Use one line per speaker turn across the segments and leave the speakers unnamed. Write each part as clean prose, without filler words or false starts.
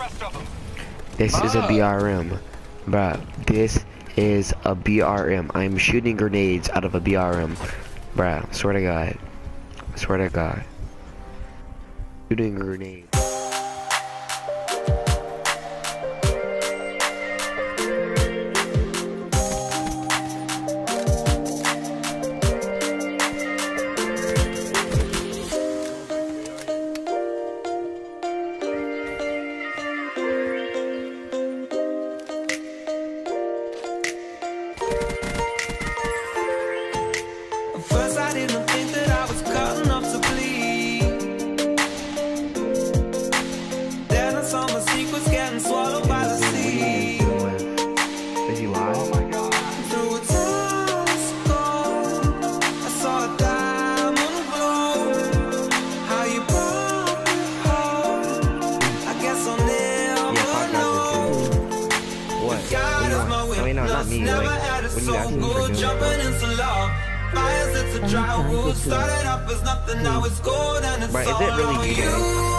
This is a BRM. Bruh, this is a BRM. I'm shooting grenades out of a BRM. Bruh, swear to God. Swear to God. Shooting grenades.
First I didn't think that I was cut enough to bleed. Then I saw my secrets getting swallowed by the sea.
Did you lie? Oh my God.
Through a telescope, I saw a diamond glow. How you brought me home, I guess I'll never know.
What?
God is my witness, never had it so good, jumping into love. Fires, it's a dry wood. Started off as nothing, now it's gold and it's
Right,
all
is it really
on
you,
you.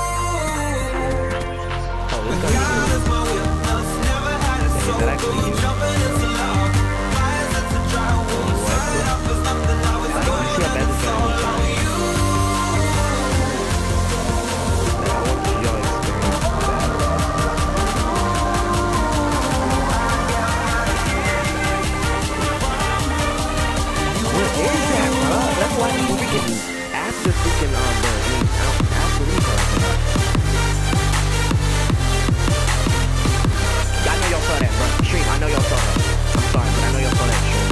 Oh, this
God
guy's
is my witness, never had it so
that actually
good,
you?
jumping into love. Fires, it's a dry wood. Started off as nothing, now it's
like,
gold
you see how
and
bad
it's
this guy
all
is
on
trying?
you.
I want y'all experience What is that, bro? That's why you freaking after freaking after I know y'all saw that, bro. Stream, I know y'all saw that. I'm sorry, but I know y'all saw that stream.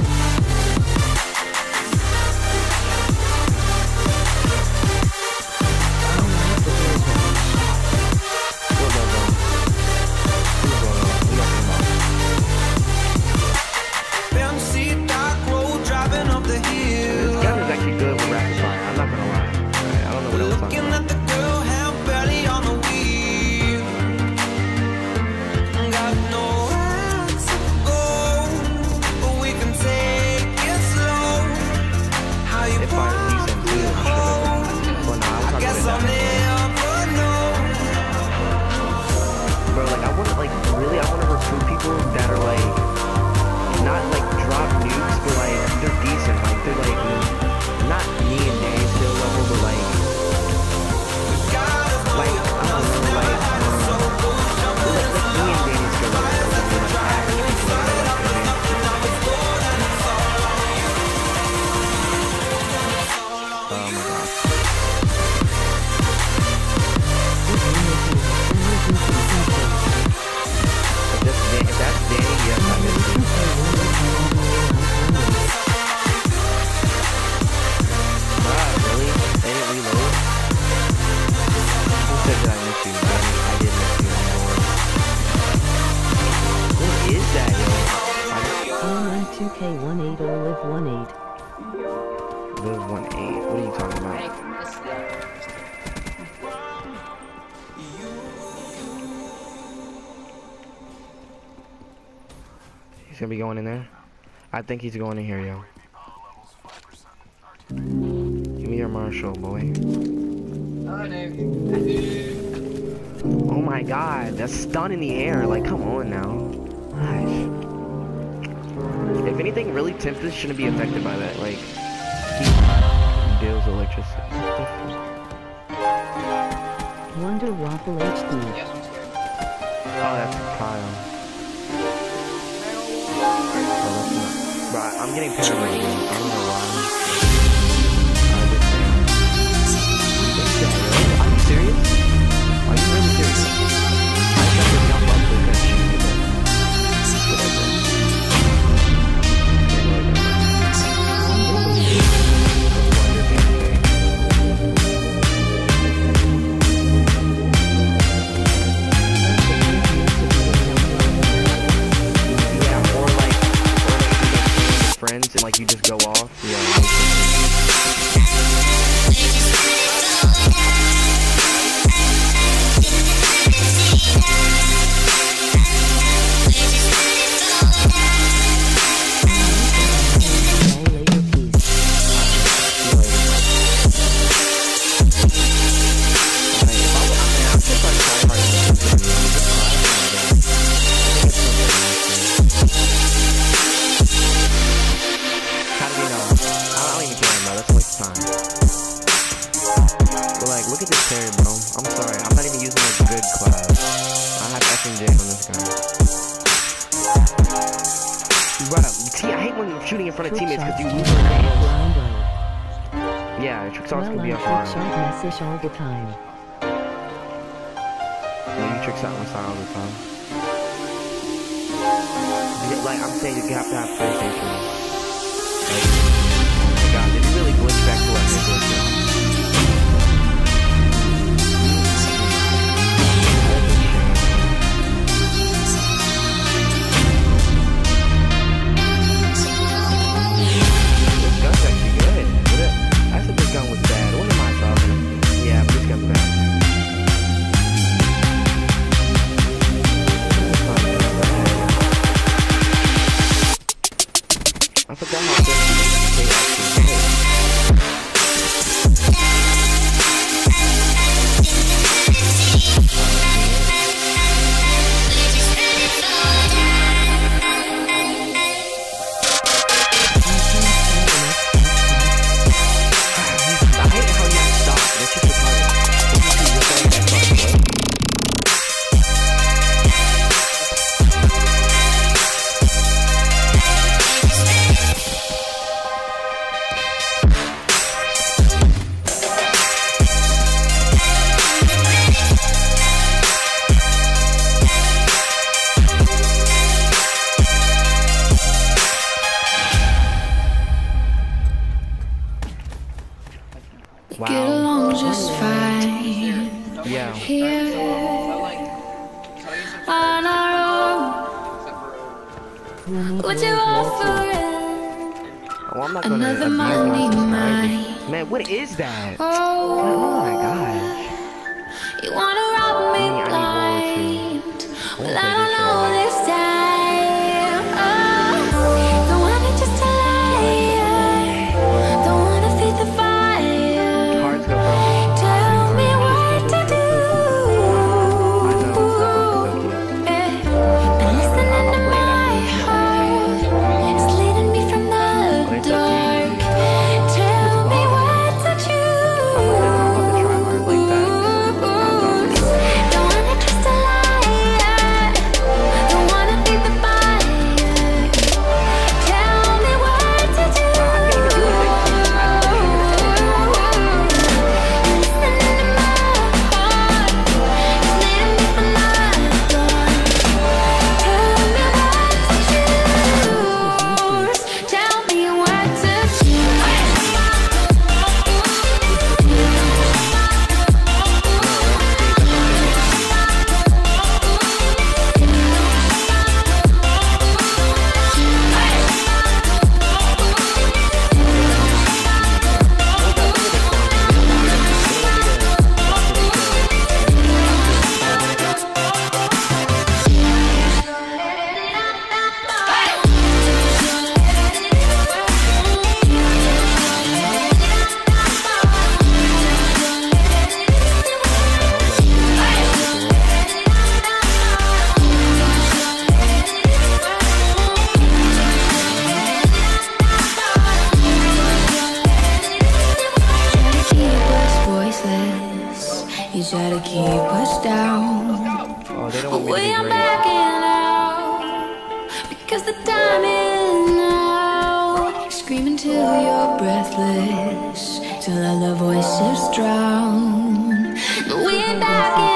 Empty dark road driving up the hill.
This guy was actually good with rapid fire. I'm not gonna lie. I don't know what else I'm
Looking
talking
at the girl, hand barely on the wheel. Got nowhere to go, but we can take it slow. How you
It fired
brought
decent
me
too.
home,
Well, nah, I'm
I
talking
guess I'll
about
never know.
bro, like I wanna really I wanna recruit people that are like not like drop nukes, but like they're decent. Like they're like not me and Danny skill level, but like I don't know, like me and Danny skill level. Like average people that are like oh my God. If that's Danny, yes, I miss you. Wow, really? They didn't reload? Who said that I miss you, Danny? I did miss you, Lord. What is that, yo?
2K18 or live 18.
Live 1-8. What are you talking about? He's gonna be going in there? I think he's going in here, yo. Give me your Marshall, boy. Oh my God, that's stun in the air. Like, come on now. Gosh. If anything, really, Tempest shouldn't be affected by that. Like, he deals electricity.
Wonder Waffle HD.
Oh, that's Kyle. Bro, I'm getting paranoid again. I don't know why. Are you serious? Are you really serious? I tried to jump up to shoot you, but whatever. Yeah, or like friends and like you just go off. Yeah. hate when shooting in front of
Trick
teammates because you
shots
lose
to
your
the
nails.
blind eye.
Yeah, trick shots
Well,
can be
I
a
trick
hard.
shot message all the time.
No, you trick shot my style all the time. Like, I'm saying you have to have PlayStation. Like, oh my god, did it really glitch back to like it glitched now? This gun's actually good. I said this gun was bad. What am I talking about? Yeah, but this gun's bad. I forgot how good they actually hit. I hate how you stop. That's just retarded. You're saying that fucking way. Wow.
Get along just fine
Yeah.
here on our own. Would you offer
Oh, I'm not gonna
another
abuse my
Monday
subscribers.
night?
Man, what is that? Oh
Oh,
my gosh.
you wanna rob me
I need
blind?
I
Well,
wanna
I
play
don't
this
know this time. Oh, don't want it just to lie. Don't wanna feed the fire.
Cards go broke.
Tell me what to do.
I know, it's not broken, it's okay.
Been listening to my heart. It's leading me from the
it's up to
dark.
you.
Tell me what to
I'm about to try hard like that.
choose. Don't want it just to lie. Don't wanna feed the fire. Tell me what to do.
Wow, I can't even do anything. I have to do it.
Listening to my heart. It's leading me from the dark. Tell me what to choose. Tell me what to you try to keep us down.
Oh, they don't
But
want me
we
to
are
be great.
backing out because the time is now. Screaming till you're breathless, till all the voices drown. But we ain't backing